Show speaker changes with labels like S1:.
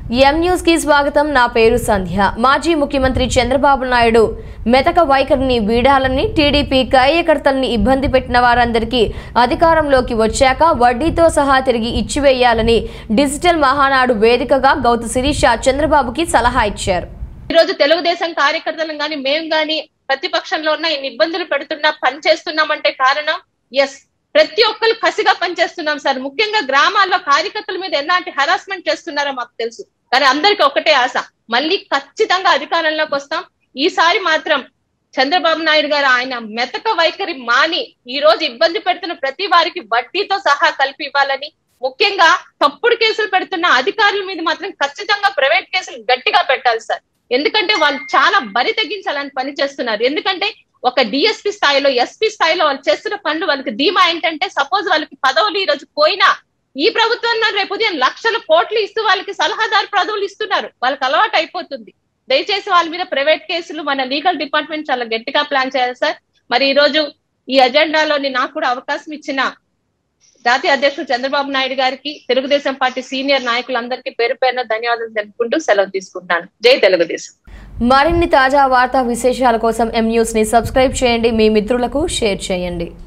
S1: M news కి స్వాగతం। నా పేరు సంధ్య। మాజీ ముఖ్యమంత్రి చంద్రబాబు నాయుడు మెతక వైఖరిని వీడాలని టీడీపీ కార్యకర్తల్ని ఇబ్బంది పెట్టిన వారందరికీ అధికారంలోకి వచ్చాక వడ్డీతో సహా తిరిగి ఇచ్చివేయాలని డిజిటల్ మహానాడు వేదికగా గౌతు శిరీష చంద్రబాబుకి సలహా ఇచ్చారు।
S2: ఈ రోజు తెలుగుదేశం కార్యకర్తలను గాని మేము గాని ప్రతిపక్షంలో ఉన్న ఇన్ని ఇబ్బందులు పెడుతున్నా పని చేస్తున్నామంటే కారణం ప్రతి ఒక్కరు కసిగా పనిచేస్తున్నాం సార్। ముఖ్యంగా గ్రామాల్లో కార్యకర్తల మీద ఎలాంటి హరాస్మెంట్ చేస్తున్నారో మాకు తెలుసు, కానీ అందరికి ఒకటే ఆశ, మళ్ళీ ఖచ్చితంగా అధికారంలోకి వస్తాం। ఈసారి మాత్రం చంద్రబాబు నాయుడు గారు ఆయన మెతక వైఖరి మాని ఈ రోజు ఇబ్బంది పెడుతున్న ప్రతి వారికి వడ్డీతో సహా కలిపి ఇవ్వాలని, ముఖ్యంగా తప్పుడు కేసులు పెడుతున్న అధికారుల మీద మాత్రం ఖచ్చితంగా ప్రైవేట్ కేసులు గట్టిగా పెట్టాలి సార్। ఎందుకంటే వాళ్ళు చాలా బరి తగ్గించాలని పని చేస్తున్నారు। ఎందుకంటే ఒక డిఎస్పీ స్థాయిలో ఎస్పీ స్థాయిలో వాళ్ళు చేస్తున్న పనులు వాళ్ళకి ధీమా ఏంటంటే, సపోజ్ వాళ్ళకి పదవులు ఈ రోజు పోయినా ఈ ప్రభుత్వంలో రేపు ఉదయం లక్షల కోట్లు ఇస్తూ వాళ్ళకి సలహాదారు పదవులు ఇస్తున్నారు, వాళ్ళకి అలవాటు అయిపోతుంది। దయచేసి వాళ్ళ మీద ప్రైవేట్ కేసులు మన లీగల్ డిపార్ట్మెంట్ చాలా గట్టిగా ప్లాన్ చేయాలి సార్। మరి ఈ రోజు ఈ అజెండాలోని నాకు కూడా అవకాశం ఇచ్చిన జాతీయ అధ్యక్షుడు చంద్రబాబు నాయుడు గారికి, తెలుగుదేశం పార్టీ సీనియర్ నాయకులందరికీ పేరు పేరున ధన్యవాదాలు తెలుపుకుంటూ సెలవు తీసుకుంటున్నాను। జై తెలుగుదేశం।
S1: మరిన్ని తాజా వార్తా విశేషాల కోసం ఎం న్యూస్ ని సబ్స్క్రైబ్ చేయండి, మీ మిత్రులకు షేర్ చేయండి।